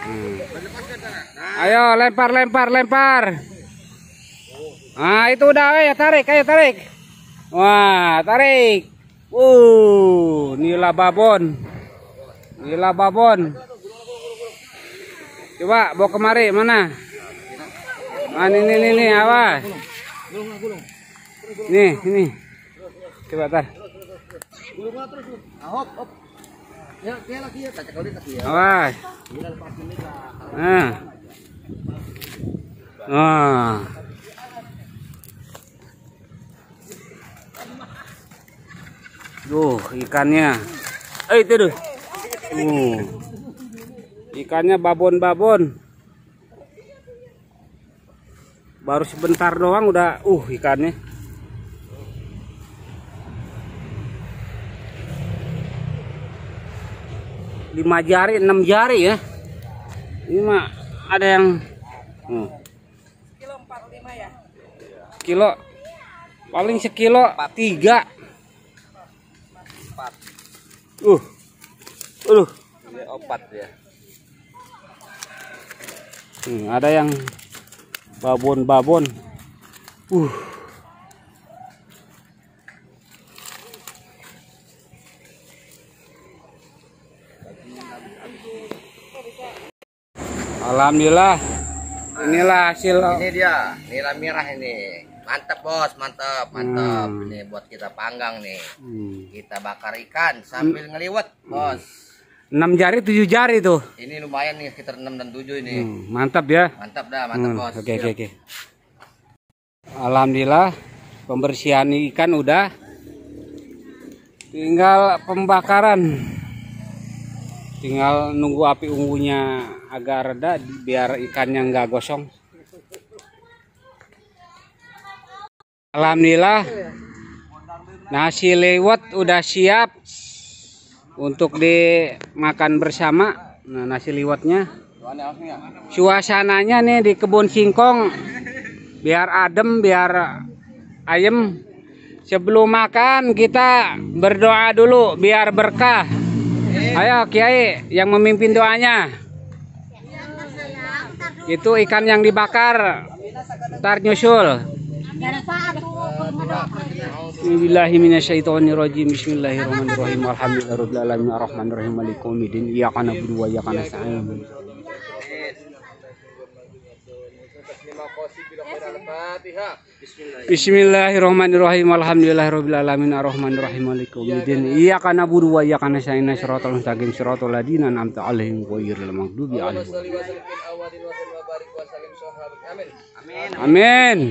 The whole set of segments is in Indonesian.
Ayo lempar. Nah itu udah, ayo tarik. Wah tarik. Nila babon. Coba bawa kemari mana? Ini awas. Ini. Coba tar. Awas. Nah. Ikannya. Itu tuh. Ikannya babon. Baru sebentar doang udah ikannya. Lima jari, 6 jari ya. Ini mah ada yang kilo 45 ya. Kilo paling sekilo 3. 4. Opat ya. Ada yang babon. Alhamdulillah. Inilah hasil. Ini dia, nila merah ini. Mantap bos, mantap. Ini buat kita panggang nih. Kita bakar ikan sambil ngeliwet bos. 6 jari 7 jari tuh. Ini lumayan nih, sekitar 6 dan 7 ini. Mantap ya. Mantap bos. Oke. Alhamdulillah pembersihan ikan udah. Tinggal pembakaran. Tinggal nunggu api unggunya agak reda biar ikannya nggak gosong. Alhamdulillah nasi liwet udah siap untuk dimakan bersama. Nah, nasi liwetnya. Suasananya nih di kebun singkong biar adem, biar ayem. Sebelum makan kita berdoa dulu biar berkah. Ayo Kiai yang memimpin doanya. Itu ikan yang dibakar. Ntar nyusul. Bismillahirrahmanirrahim. Bismillahirrahmanirrahim. Alhamdulillahirabbil alamin arrahmanirrahim maliki yaumiddin. Iyyaka na'budu wa iyyaka nasta'in. Bismillahirrahmanirrahim. Alhamdulillahirabbil alamin arrahmanirrahim maliki yaumiddin. Iyyaka na'budu wa iyyaka nasta'in. Shiratal mustaqim shiratal ladzina an'amta 'alaihim ghairil maghdubi 'alaihim. Amin.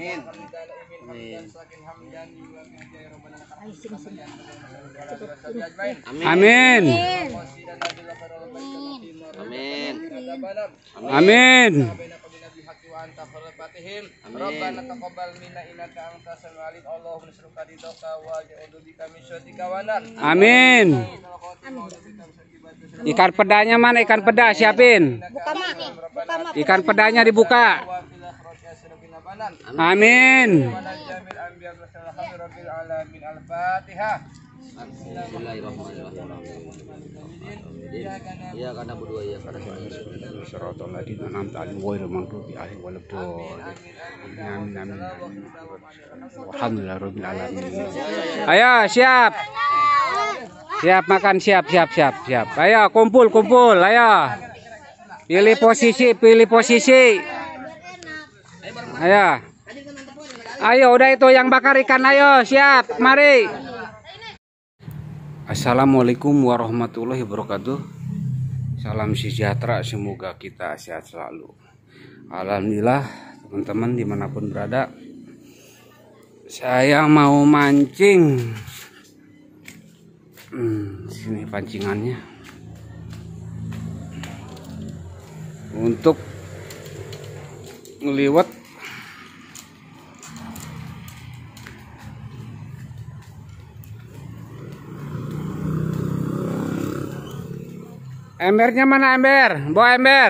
Ikan pedanya mana? Ikan peda siapin. Ikan pedanya dibuka. Amin. Iya karena berdua ya karena ayo siap makan siap. Ayo kumpul ayo pilih posisi. Ayo udah itu yang bakar ikan, ayo siap mari. Assalamualaikum warahmatullahi wabarakatuh. Salam sejahtera, semoga kita sehat selalu. Alhamdulillah teman-teman dimanapun berada, saya mau mancing. Sini pancingannya untuk ngeliwet embernya. Mana ember? Bawa ember.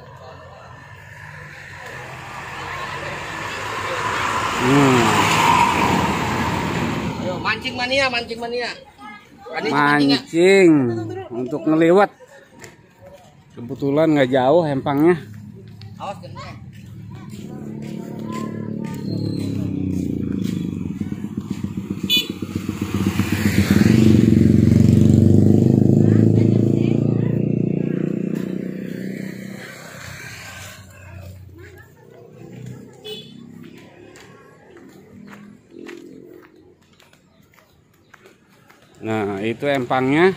Ayo mancing mania. Mancing untuk ngeliwet. Kebetulan nggak jauh empangnya. Awas gengnya. Nah, itu empangnya.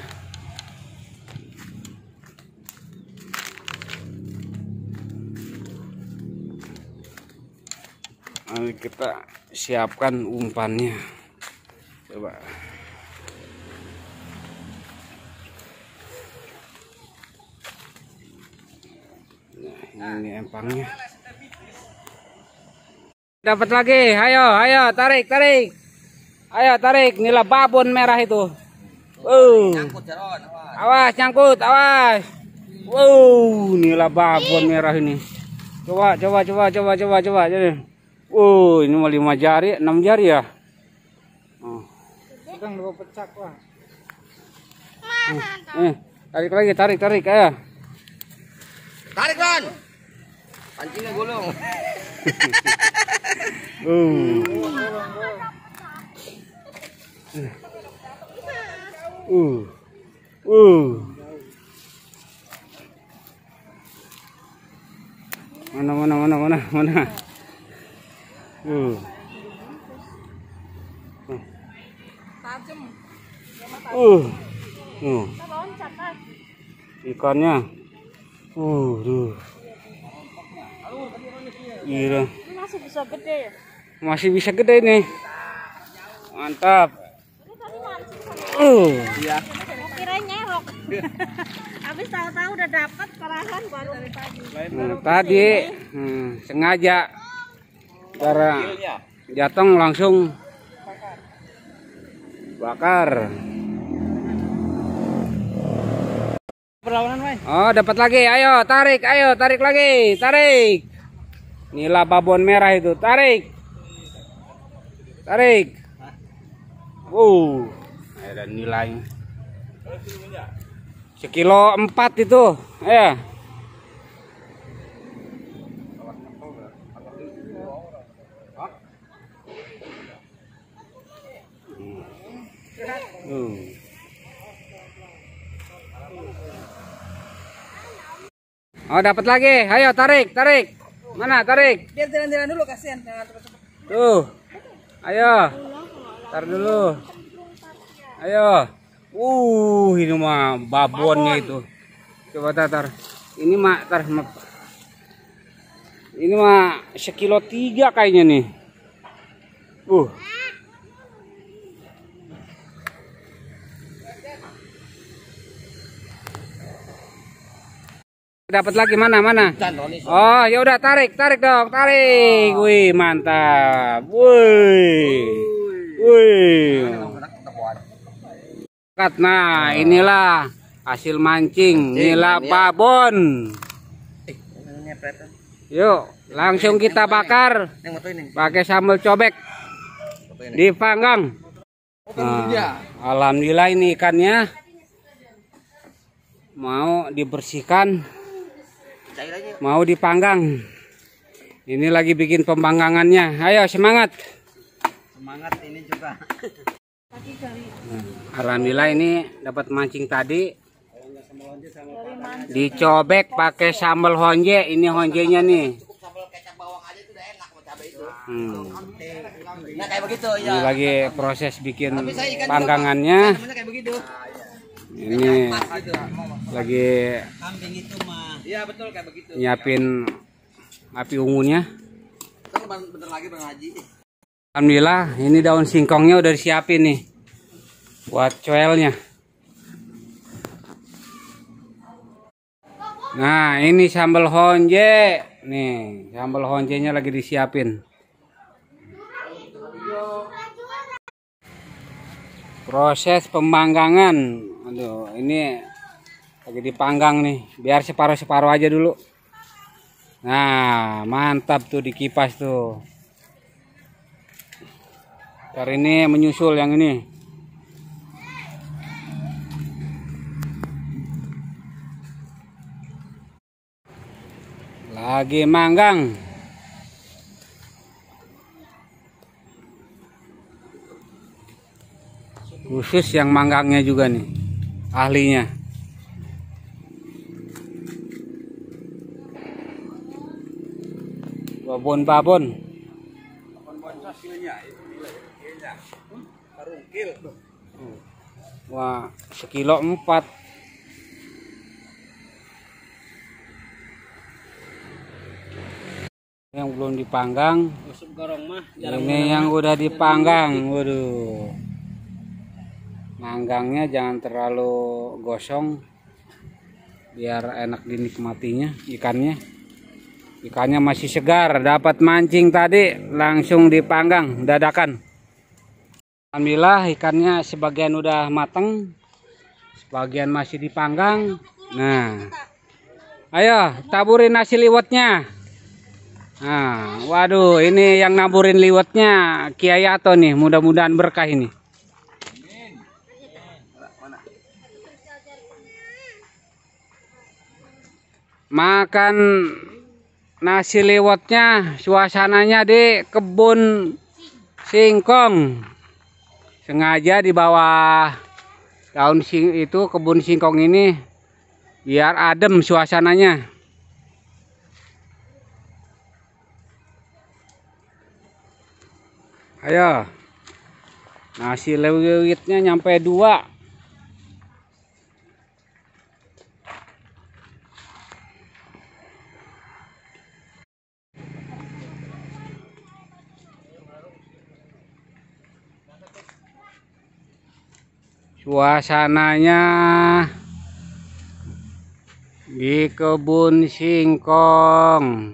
Mari kita siapkan umpannya. Coba. Nah, ini empangnya. Dapat lagi. Ayo, tarik. Ayo, tarik. Nila babon merah itu. Nyangkut Jaron, Awas, nyangkut, awas. Wow, nila babon merah ini. Coba. Jadi. Ini mau 5 jari, 6 jari ya. Oh. Sedang dua pecak, Wah. Tarik lagi, tarik, ayo. Tarik, Ron. Pancingnya gulung. Mana. Ikannya. Gila. Masih bisa gede ya? Masih bisa gede nih. Mantap. Iya. Kira nyerok. Habis tahu-tahu udah dapat parahan baru tadi. Tadi sengaja cara jatong langsung bakar. Perlawanan, Mas. Oh, dapat lagi. Ayo, tarik lagi. Tarik. Nila babon merah itu. Tarik. Ada nilainya. 1,4 kilo itu. Ya. Oh, dapat lagi. Ayo, tarik. Mana tarik? Biar jalan-jalan dulu kasihan. Tuh. Ayo. Tar dulu. Ayo. Ini mah babonnya itu. Coba tar. Ini mah Ini mah 1,3 kilo kayaknya nih. Dapat lagi mana? Oh, ya udah tarik dong, tarik. Wih, mantap. Wih. Nah, inilah hasil mancing nila babon. Yuk, langsung kita bakar. Pakai sambal cobek. Dipanggang. Nah, alhamdulillah ini ikannya mau dibersihkan. Mau dipanggang. Ini lagi bikin pembanggangannya. Ayo semangat. Semangat ini juga. Alhamdulillah ini dapat mancing tadi. Dicobek pakai sambal honje. Ini honjenya nih. Sambal kecap bawang aja itu udah enak sama cabai itu. Nah, kayak begitu ya. Ini lagi proses bikin panggangannya. Kayak begitu. Ini lagi Kambing itu mah. Iya betul kayak begitu. nyiapin api unggunnya. Bentar lagi Bang Haji. Alhamdulillah ini daun singkongnya udah disiapin nih buat coelnya. Nah, ini sambal honje. Nih, sambal honjenya lagi disiapin. Proses pembanggangan. Aduh, ini lagi dipanggang nih, biar separuh-separuh aja dulu. Nah, mantap tuh dikipas tuh. Ntar ini menyusul yang ini. Lagi manggang. Khusus yang manggangnya juga nih, ahlinya. Babon-babon. Wah, sekilo 4. Yang belum dipanggang. Ini yang udah dipanggang. Waduh. Manggangnya jangan terlalu gosong biar enak dinikmatinya ikannya. Ikannya masih segar, dapat mancing tadi langsung dipanggang dadakan. Alhamdulillah ikannya sebagian udah mateng, sebagian masih dipanggang. Nah, ayo taburin nasi liwetnya. Nah, waduh, ini yang naburin liwetnya Kiai Ato nih, mudah-mudahan berkah ini. Makan nasi liwetnya, suasananya di kebun singkong. Sengaja di bawah daun itu kebun singkong ini biar adem suasananya. Ayo, nasi liwetnya nyampe 2. Suasananya di kebun singkong.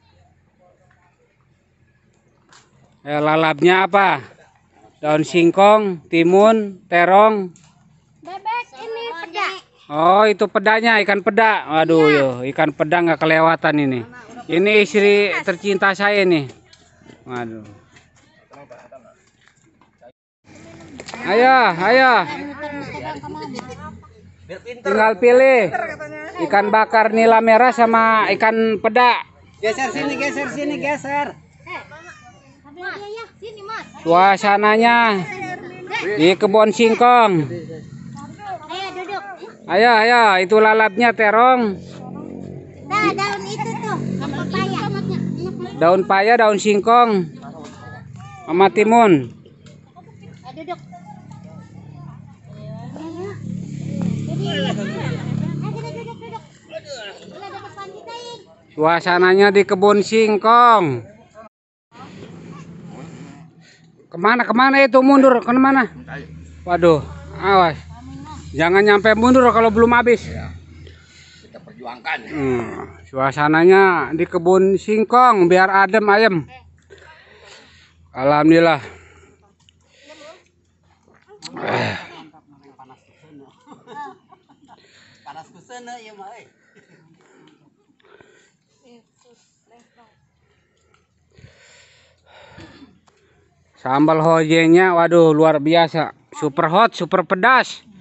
Lalapnya apa? Daun singkong, timun, terong. Bebek ini peda. Oh, itu pedanya, ikan peda. Waduh, yo, ikan peda nggak kelewatan ini. Ini istri tercinta saya nih. Waduh. Ayo, ayo. Tinggal pilih ikan bakar nila merah sama ikan peda. Geser sini, geser sini, geser. Suasananya di kebun singkong. Ayo duduk. Ayo, ayo, itu lalapnya terong. Nah, daun itu tuh, pepaya. Daun paya, daun singkong, sama timun. Ayo duduk. Suasananya di kebun singkong. Kemana itu mundur? Kemana? Waduh, awas. Jangan nyampe mundur kalau belum habis. Kita perjuangkan. Suasananya di kebun singkong biar adem ayem. Alhamdulillah. Panas kusana ya mah. Sambal hojenya, waduh luar biasa. Super hot, super pedas.